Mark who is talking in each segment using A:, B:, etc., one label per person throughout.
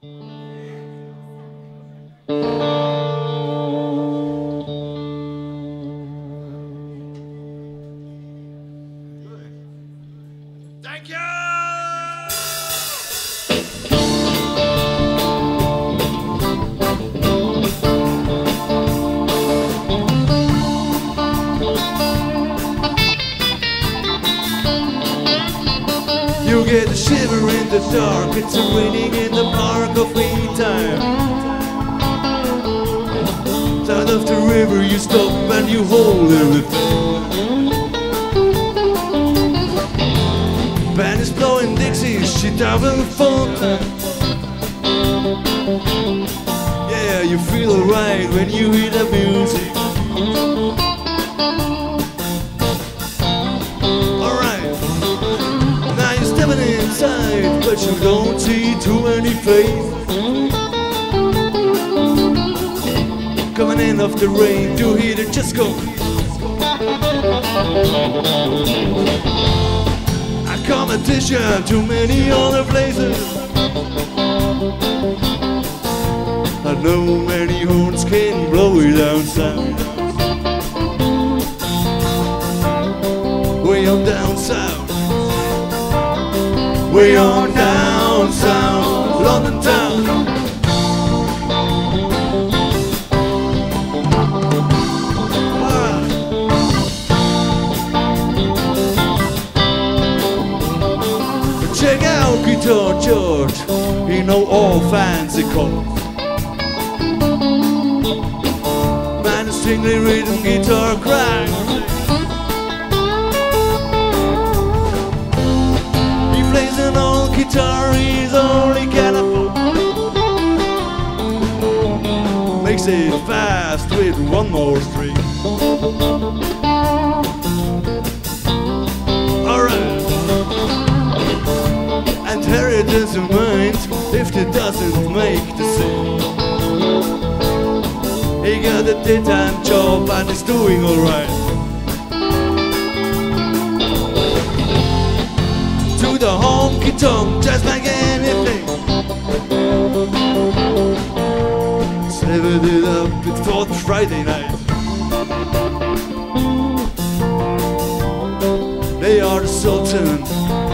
A: Thank you! You get a shiver in the dark, it's raining in the park of meantime. Side of the river you stop and you hold everything. Band is blowing Dixie, shit out of the fountain. Yeah, you feel alright when you hear the music. Alright, now you're stepping inside, but you don't see too many faces. Coming in off the rain to hear the just go. Competition, too many other places. I know many horns can blow it down south. Way on down south. Way on down south, London town. Check out Guitar George, he know all fancy chords. Man is singing rhythm guitar crack. He plays an old guitar, he's only can afford. Makes it fast with one more string. Alright. Harry doesn't mind if it doesn't make the same. He got a daytime job and he's doing alright. To the honky tonk, just like anything. Slaved it up before the Friday night. They are the Sultans.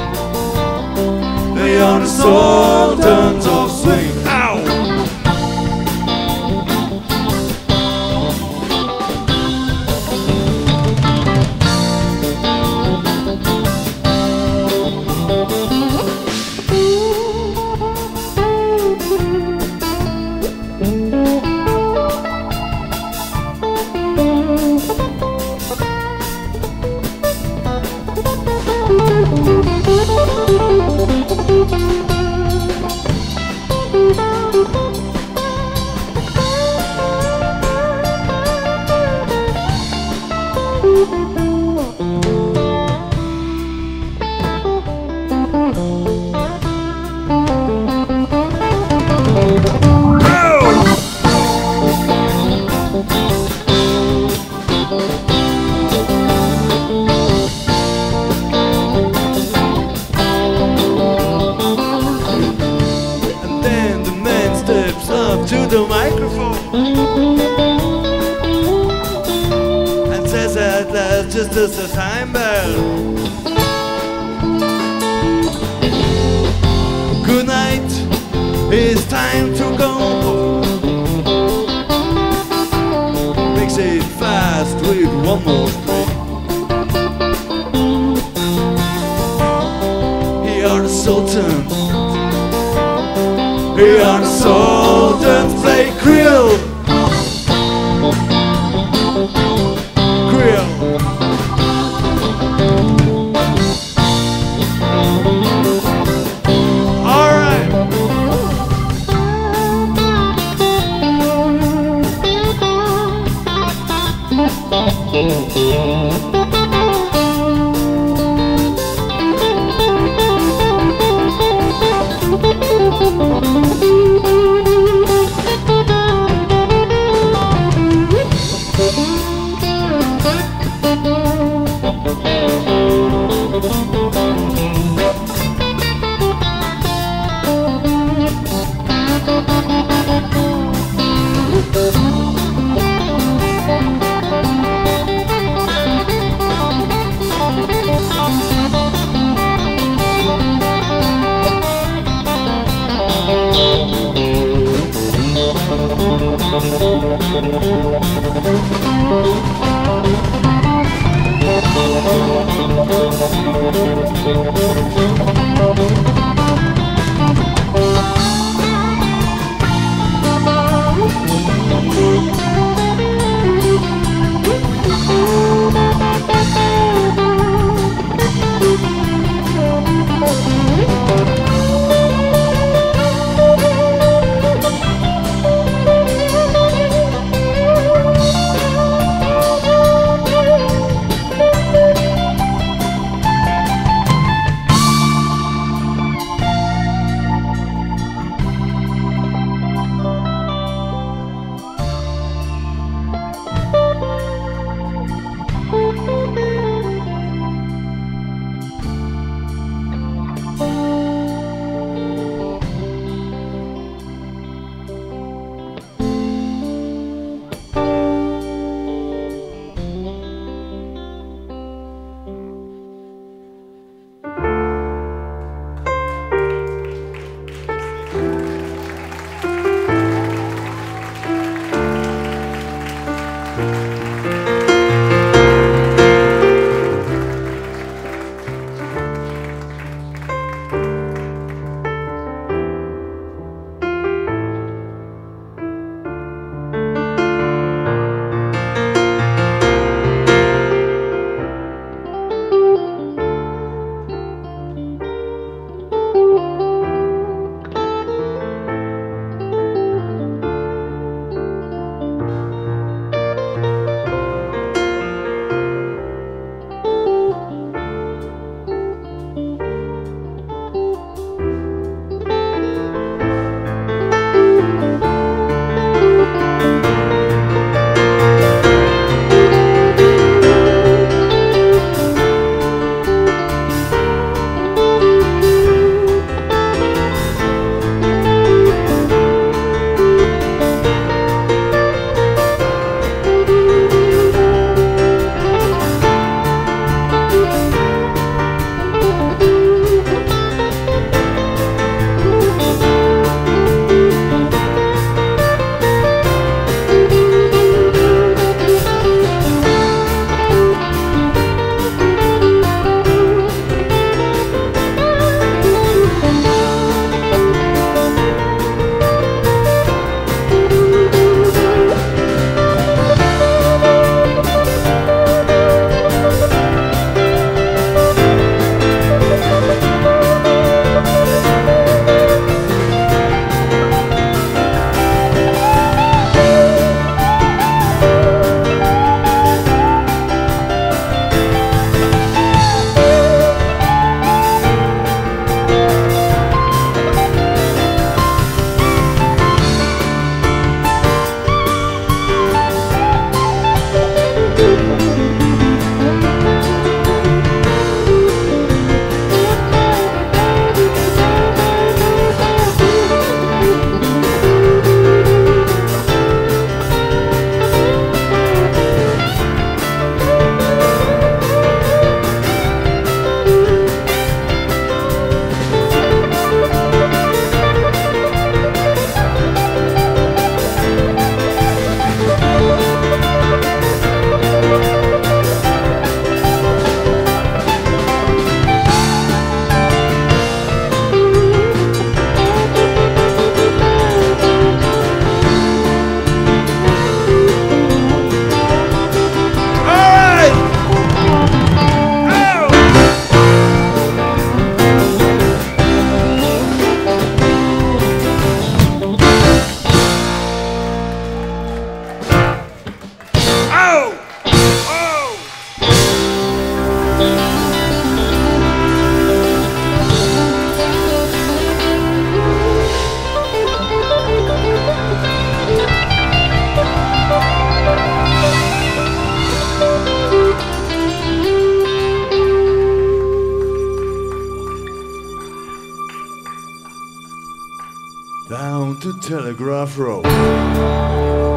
A: They are the sultans of swing. Ow! To the microphone and says at last, just as a time bell, good night, it's time to go. Makes it fast with one more string. Here are the Sultans. Here are the Sultans, play Creole. Creole. All right. Down to Telegraph Road.